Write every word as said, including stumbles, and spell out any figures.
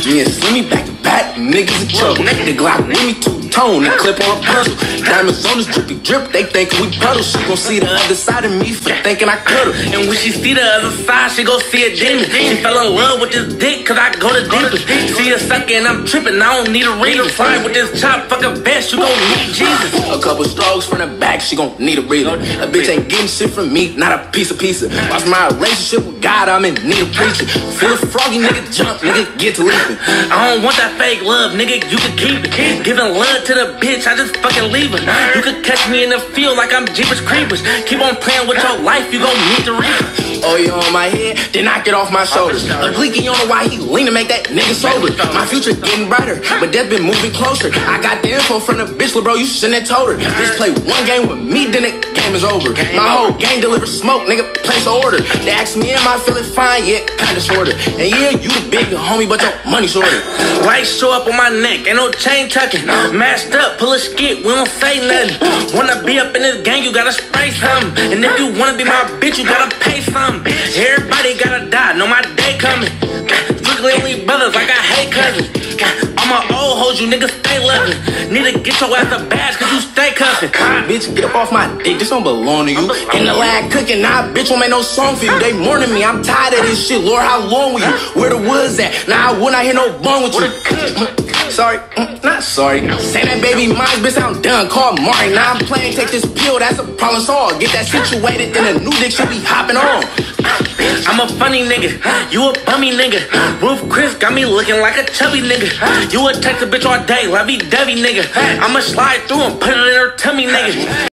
Me and Slimmy back to back, niggas in trouble. The Glock with me two-tone, and clip on a puzzle. Diamonds on this drippy drip, they thinkin' we puddle. She gon' see the other side of me for thinking I could've. And when she see the other side, she gon' see a demon. She fell in love with this dick, cause I go to deepest. See her suckin' and I'm trippin', I don't need a reason. Slime with this chop, fuck a vest, you gon' need Jesus. A couple strokes from the back, she gon' need a breather. A bitch ain't getting shit from me, not a piece of pizza. Watch my relationship with God, I'm in need of preaching. Feel a froggy nigga jump, nigga get to leaping. I don't want that fake love, nigga, you can keep it. Giving love to the bitch, I just fucking leave her. You could catch me in the field like I'm Jeepers Creepers. Keep on playing with your life, you gon' need to reap it. Oh, you on my head? Then knock it off my shoulders. A leaky on the why he lean to make that nigga sober. My future getting brighter, but that been moving closer. I got the info from the bitch, bro, you shouldn't have told her. Bitch play one game with me, then the game is over. My whole gang deliver smoke, nigga, place an order. They ask me, am I feeling fine? Yeah, kinda sorta. And yeah, you the big homie, but your money shorter. White show up on my neck, ain't no chain tucking. Mashed up, pull a skit, we don't say nothing. Wanna be up in this gang, you gotta spray something. And if you wanna be my bitch, you gotta pay something. Everybody gotta die, know my day coming. Strictly only brothers like I hate cousins. All my old hoes, you niggas stay loving. Need to get your ass a badge, cause you stay cussing. Bitch, get up off my dick, this don't belong to you. In the lab cooking, nah, bitch won't make no song for you. They mourning me, I'm tired of this shit. Lord, how long will you? Where the woods at? Nah, I would not hear no bone with you. Sorry, not sorry. Say that baby mine, bitch, I'm done. Call Mari. Now I'm playing, take this pill, that's a problem solved. Get that situated, then a new dick should be hopping on. I'm a funny nigga, you a bummy nigga. Roof Chris got me looking like a chubby nigga. You a text a bitch all day, lovey-dovey nigga. I'ma slide through and put it in her tummy nigga.